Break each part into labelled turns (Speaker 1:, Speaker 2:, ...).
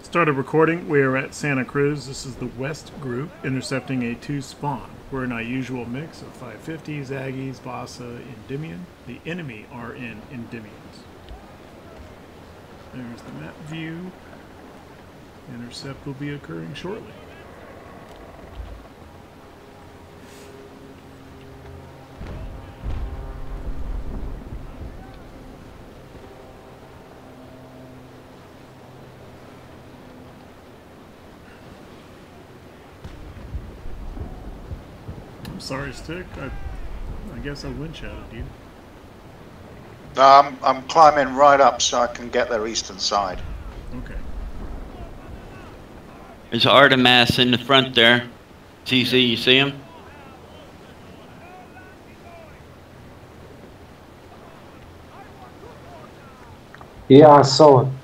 Speaker 1: Started recording. We are at Santa Cruz. This is the West Group intercepting a 2 spawn. We're in our usual mix of 550s, Aggies, Vasa, Endymion. The enemy are in Endymions. There's the map view. Intercept will be occurring shortly. Sorry, Stick. I guess I wind shouted you.
Speaker 2: I'm climbing right up so I can get their eastern side.
Speaker 1: Okay.
Speaker 3: There's Artemis in the front there. TC, you see him?
Speaker 4: Yeah, I saw it.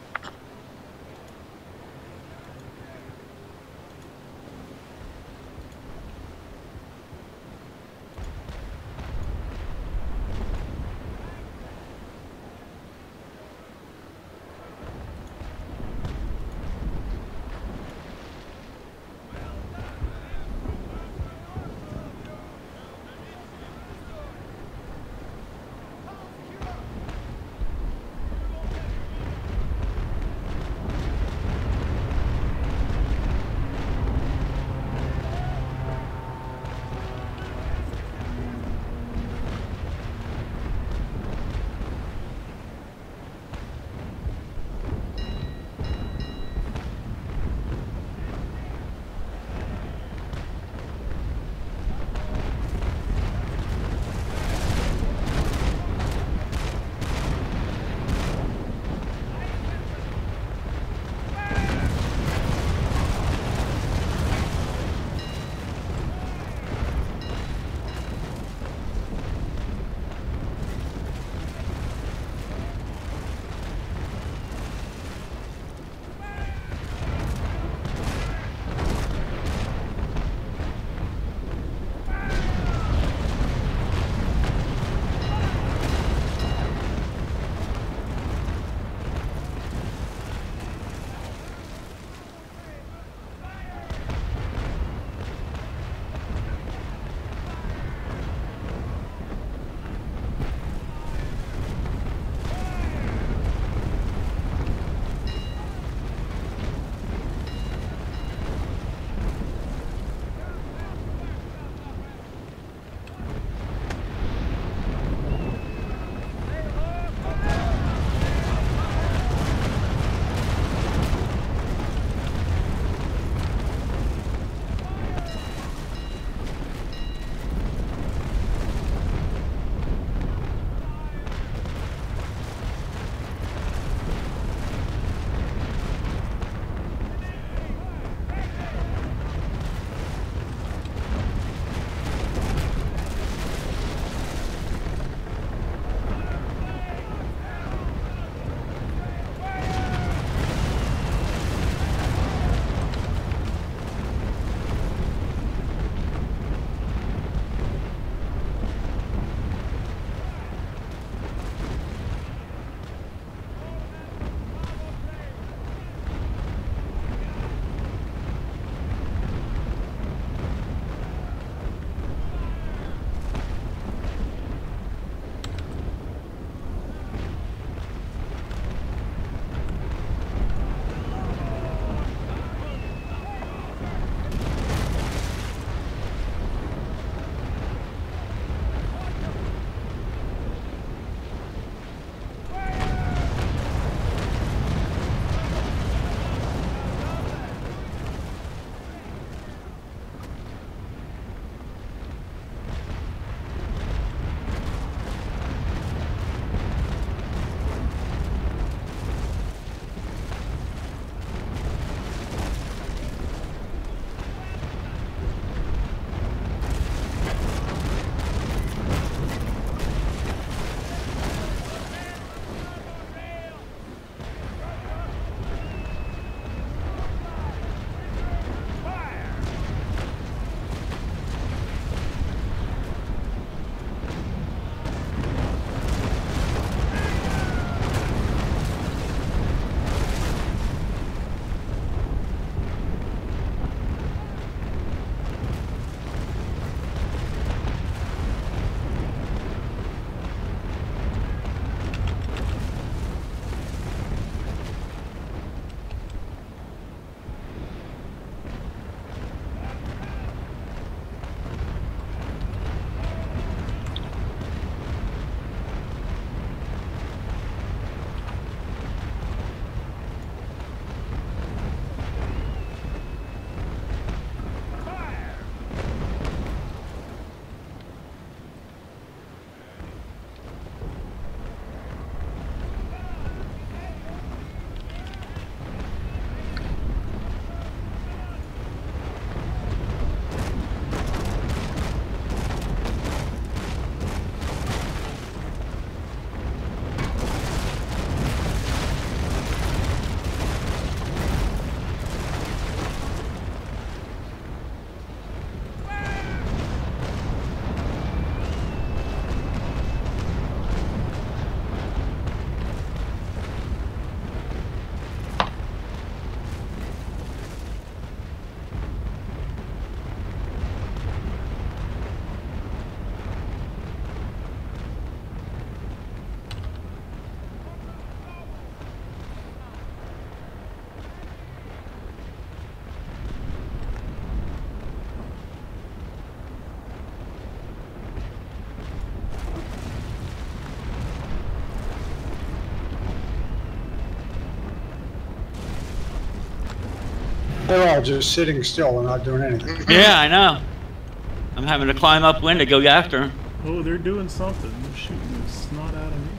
Speaker 5: They're all just sitting still and not doing anything.
Speaker 3: Yeah, I know. I'm having to climb upwind to go after 'em.
Speaker 1: Oh, they're doing something. They're shooting the snot out of me.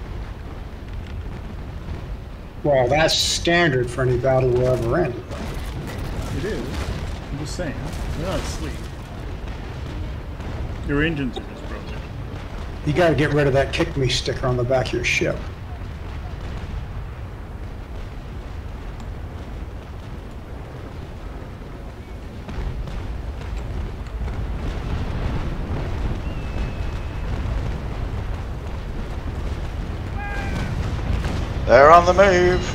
Speaker 5: Well, that's standard for any battle we'll ever end.
Speaker 1: It is. I'm just saying. They're not asleep. Your engines are just broken.
Speaker 5: You got to get rid of that kick me sticker on the back of your ship.
Speaker 2: They're on the move.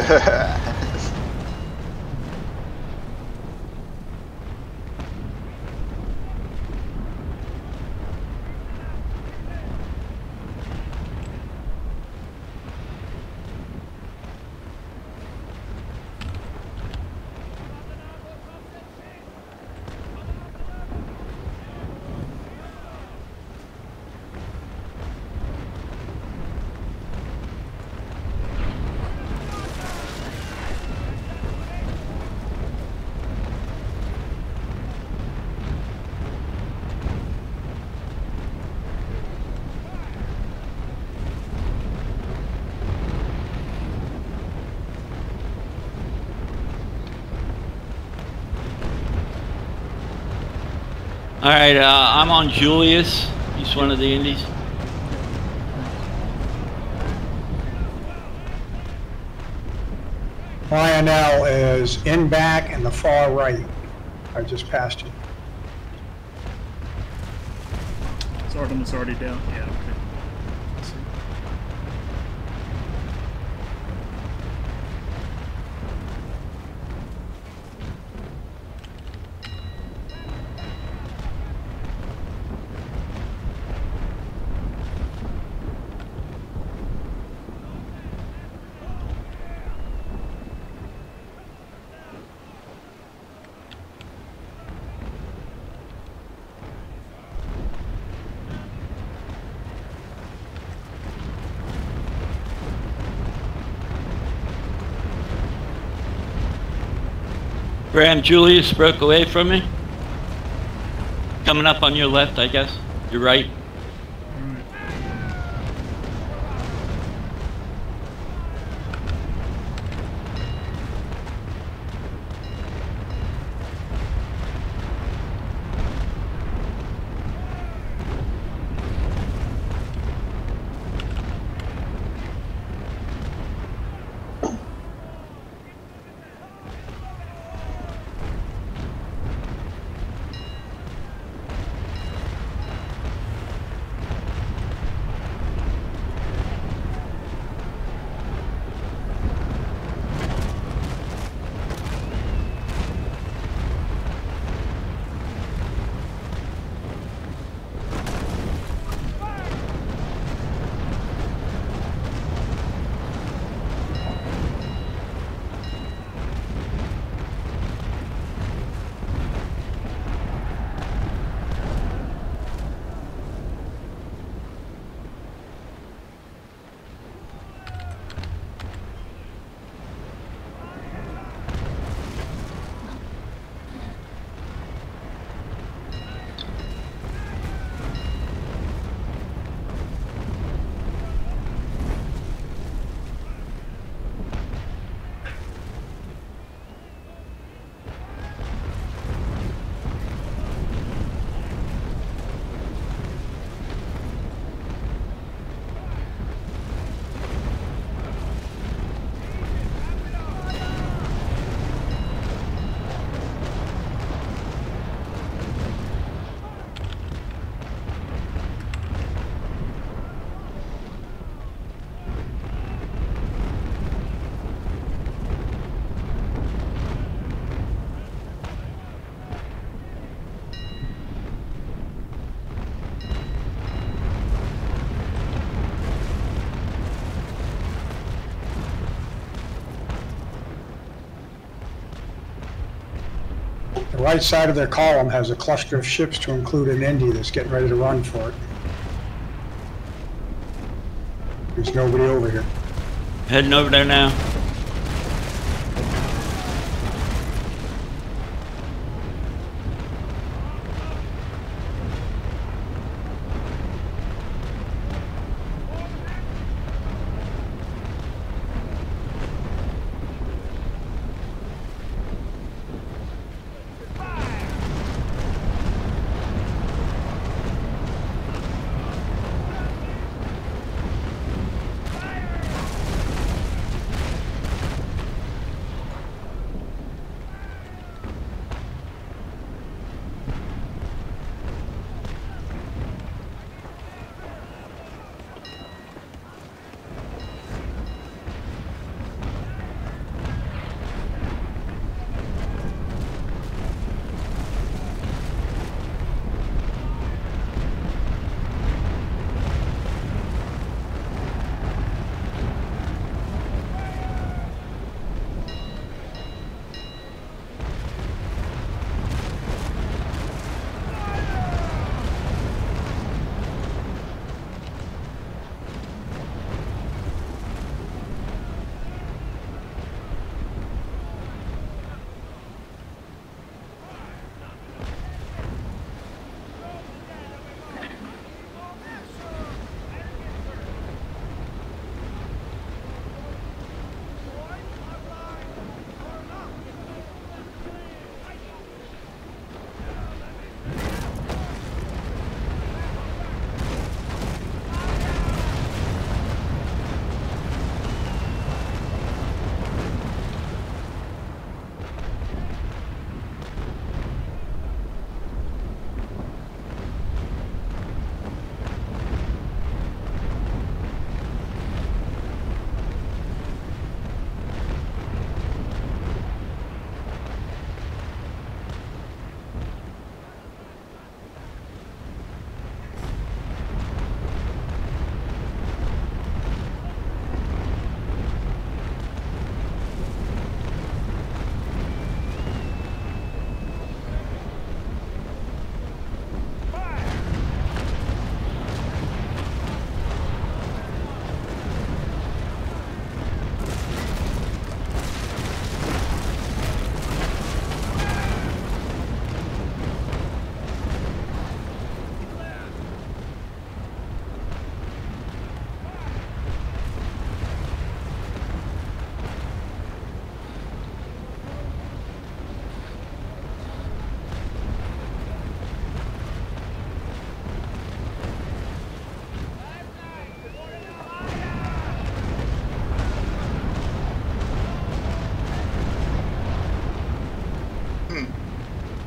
Speaker 3: All right, I'm on Julius. He's one of the Indies.
Speaker 5: Lionel is in back and the far right. I just passed you.
Speaker 1: Is Artemis already down? Yeah, okay. Let's see.
Speaker 3: Graham, Julius broke away from me. Coming up on your left, I guess. Your right.
Speaker 5: The right side of their column has a cluster of ships to include an Indy that's getting ready to run for it. There's nobody over here.
Speaker 3: Heading over there now.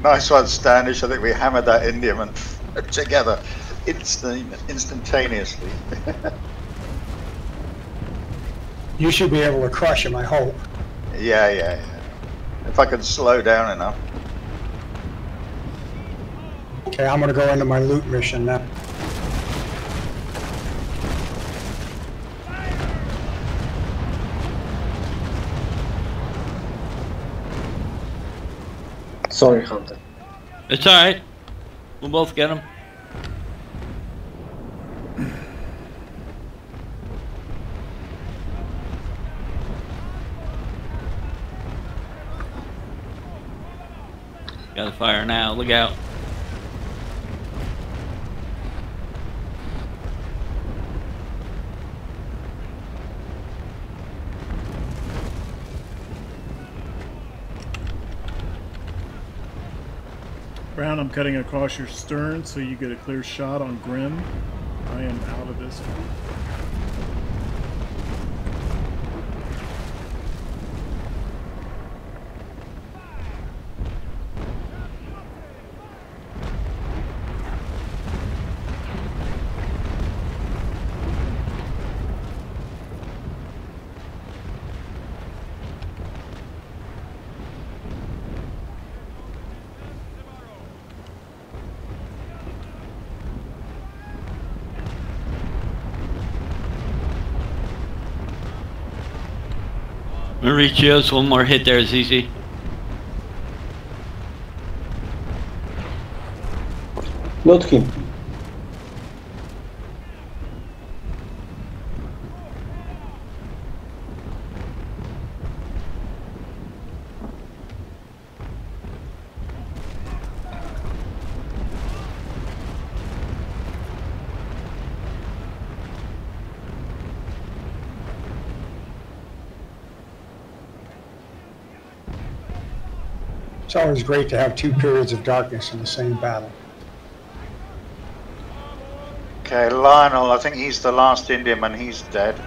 Speaker 2: Nice one, Standish. I think we hammered that Indiaman together instantaneously.
Speaker 5: You should be able to crush him, I hope.
Speaker 2: Yeah. If I can slow down enough.
Speaker 5: Okay, I'm gonna go into my loot mission now.
Speaker 4: Sorry, Hunter.
Speaker 3: It's alright. We'll both get him. Got a fire now. Look out.
Speaker 1: Brown, I'm cutting across your stern so you get a clear shot on Grim. I am out of this one.
Speaker 3: Mauricio's one more hit there, ZZ.
Speaker 4: Loot him.
Speaker 5: It's always great to have two periods of darkness in the same battle.
Speaker 2: Okay, Lionel, I think he's the last Indiaman. He's dead.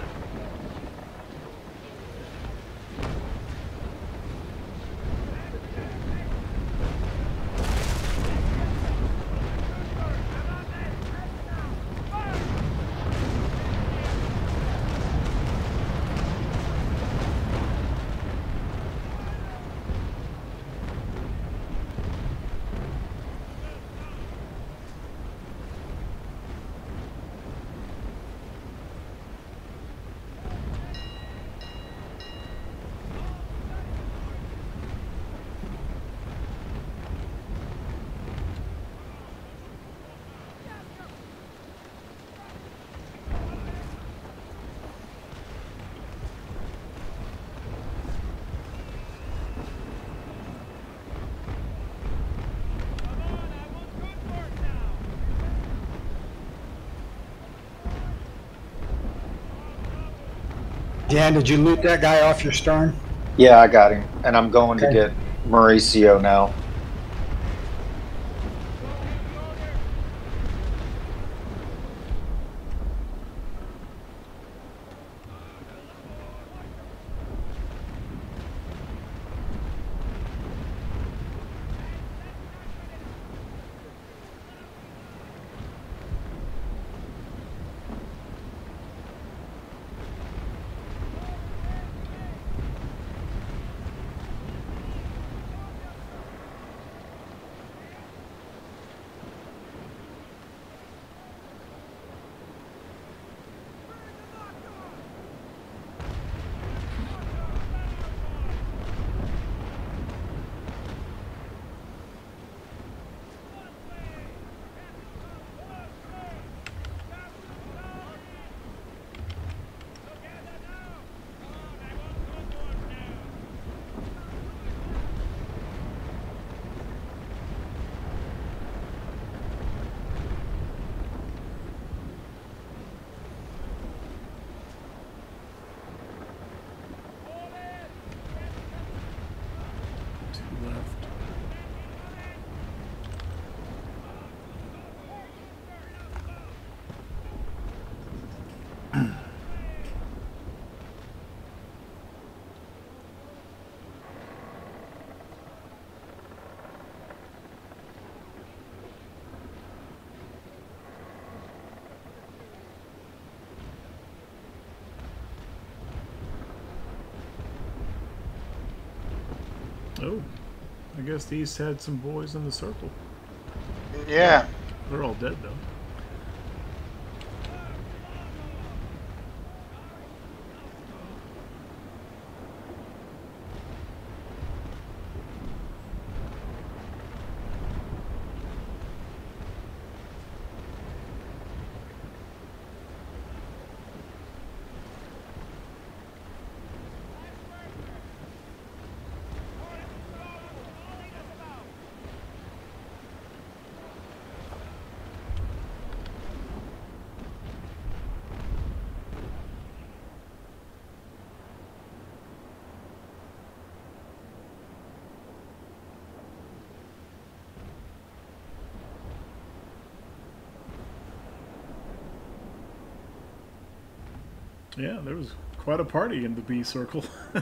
Speaker 5: Dan, did you loot that guy off your stern?
Speaker 6: Yeah, I got him, and I'm going to
Speaker 5: Okay.
Speaker 6: get Mauricio now.
Speaker 1: Two left. Oh, I guess the East had some boys in the circle.
Speaker 2: Yeah.
Speaker 1: They're all dead, though. Yeah, there was quite a party in the B circle.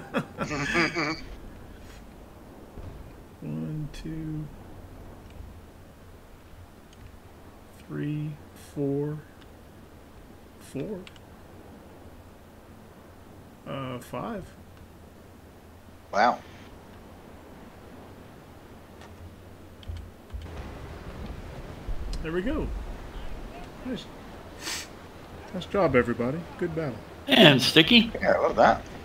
Speaker 1: 1, 2, 3, 4, 4. 5.
Speaker 2: Wow.
Speaker 1: There we go. Nice job, everybody. Good battle.
Speaker 3: And Sticky.
Speaker 2: Yeah, I love that.